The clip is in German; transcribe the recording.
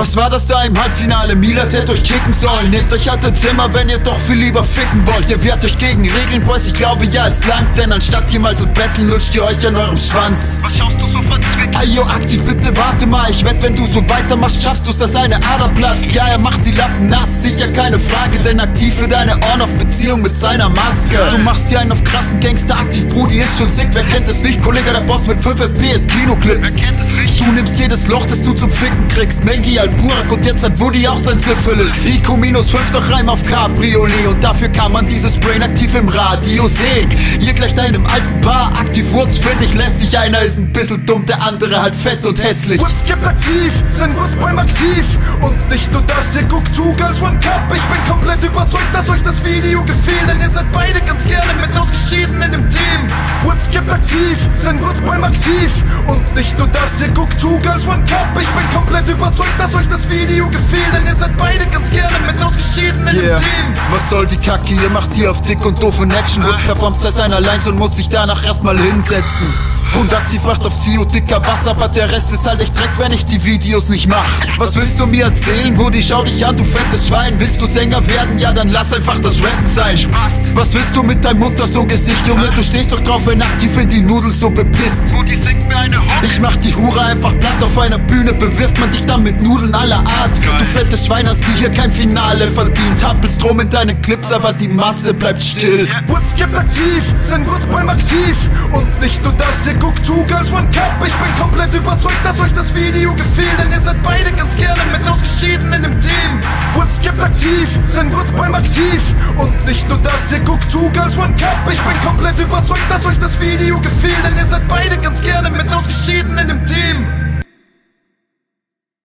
Was war das da im Halbfinale? Milat hätte euch kicken sollen. Nehmt euch halt ein Zimmer, wenn ihr doch viel lieber ficken wollt. Ihr wehrt euch gegen Regeln, Boys, ich glaube ja, es langt. Denn anstatt hier mal so betteln, lutscht ihr euch an eurem Schwanz. Was schaust du so verzwickt? Ayo, aktiv, bitte warte mal. Ich wett, wenn du so weitermachst, schaffst du's, dass eine Ader platzt. Ja, er macht die Lappen nass, sicher keine Frage. Denn aktiv für deine On-Off-Beziehung mit seiner Maske. Du machst hier einen auf krassen Gangster, aktiv, Brudi ist schon sick. Wer kennt es nicht? Kollege, der Boss mit 5 FPS Kinoclips. Du nimmst jedes Loch, das du zum Ficken kriegst. Mengi Al-Burak und jetzt hat Woody auch sein Syphilis. IQ -5 doch Reim auf Cabriolet. Und dafür kann man dieses Brain aktiv im Radio sehen. Ihr gleich deinem alten Bar, aktiv Wurz, find ich lässig. Einer ist ein bisschen dumm, der andere halt fett und hässlich. Wurz gibt aktiv, sein Brustbein aktiv. Und nicht nur das, ihr guckt zu, Girls One Cup. Ich bin komplett überzeugt, dass euch das Video gefällt. Denn ihr seid beide ganz gerne mit ausgeschieden in dem Team. Wurz gibt aktiv, sein Brustbein aktiv. Und nicht nur das, ihr guckt zu, Girls One Cup. Ich bin komplett überzeugt, dass euch das Video gefällt. Denn ihr seid beide ganz gerne mit ausgeschieden in dem Team. Was soll die Kacke, ihr macht hier auf dick und doof in Action. Wurz performt sei seiner Lines und muss sich danach erstmal hinsetzen. Und aktiv macht auf CEO dicker Wasser, aber der Rest ist halt echt Dreck, wenn ich die Videos nicht mach. Was willst du mir erzählen, Woody? Schau dich an, du fettes Schwein. Willst du Sänger werden? Ja, dann lass einfach das Rappen sein. Was willst du mit deinem Muttersohn-Gesicht, Junge? Du stehst doch drauf, wenn aktiv in die Nudelsuppe pisst. Woody singt mir eine Hook. Ich mach die Hure einfach platt auf einer Bühne, bewirft man dich dann mit Nudeln aller Art. Du fettes Schwein, hast dir hier kein Finale verdient. Happelst drum in deinen Clips, aber die Masse bleibt still. Wurz gibt aktiv, sein Brustbein aktiv. Und nicht nur das, ihr guckt zu, Girls One Cup. Ich bin komplett überzeugt, dass euch das Video gefällt. Denn ihr seid beide ganz gerne mit ausgeschieden in dem Team. Wurz gibt aktiv, sein Brustbein aktiv. Und nicht nur das, ihr guckt zu, Girls One Cup. Ich bin komplett überzeugt, dass euch das Video gefällt. Denn ihr seid beide ganz gerne mit ausgeschieden in dem Team.